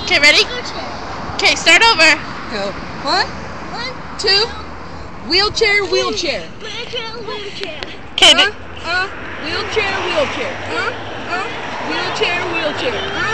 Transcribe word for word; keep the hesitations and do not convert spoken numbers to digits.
Okay, ready? Okay, start over. Go. One, one, two. Wheelchair, wheelchair. Wheelchair, wheelchair. Okay. Uh, uh, wheelchair, wheelchair. Uh, uh, wheelchair, wheelchair. Uh.